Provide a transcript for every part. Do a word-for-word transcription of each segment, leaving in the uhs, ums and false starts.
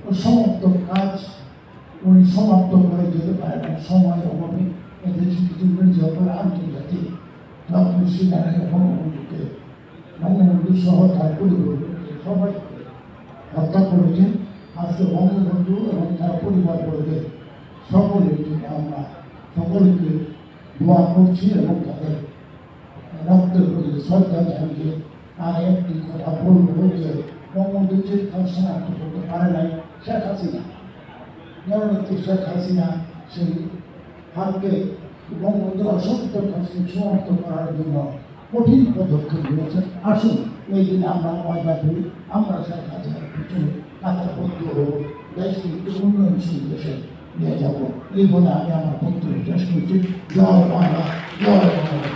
সমস্ত কাজ উনি সমাপ্ত করে যেতে পারে না সময়ের অভাবে। এদের কিছু মির্জাপুর আন্তর্জাতিক ডক্টর শ্রীনারায়ণ বঙ্গবন্ধুকে বঙ্গবন্ধু সহ তার পরিবারকে সবাইকে হত্যা করেছেন। আজকে বঙ্গবন্ধু এবং তার পরিবারবর্গের সকলের জন্য আমরা সকলকে দোয়া করছি এবং তাদের রক্তের প্রতি শ্রদ্ধা জানিয়ে আর একটি কথা বলবো যে বঙ্গবন্ধু যে কাজ সমাপ্ত করতে পারে নাই শেখ হাসিনা, জননেত্রী শেখ হাসিনা সেই হাতকে বঙ্গবন্ধুর অসংখ্য কাজকে সমাপ্ত করার জন্য কঠিন পদক্ষেপ নিয়েছেন। আসুন এই দিনে আমরা ময়দা করি, আমরা শেখ হাসিনার পিছনে কাতারবদ্ধ হব, দেশকে একটি উন্নয়নশীল দেশে নিয়ে যাব। এই বলে আমি আমার বক্তব্য শেষ করছি। জয় বাংলা, জয় বাংলা।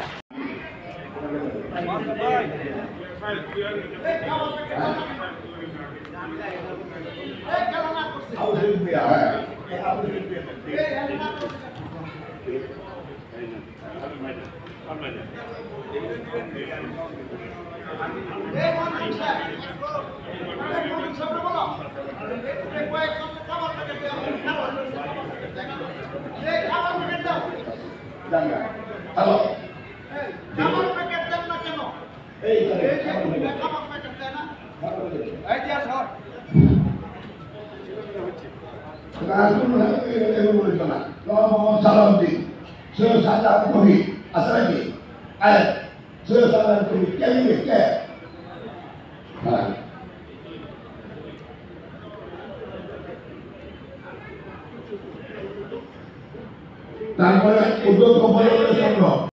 হ্যালো খাবার প্যাকেট দেন না কেন? এই খাবার প্যাকেট দেয় না? এই যে স্যার সালাউদ্দিন সৈয়দ সাজাদ কবি আছে নাকি? সৈয়দ সাজাদ কবি কে নিবে কে? হ্যাঁ তারপরে উদ্যোগ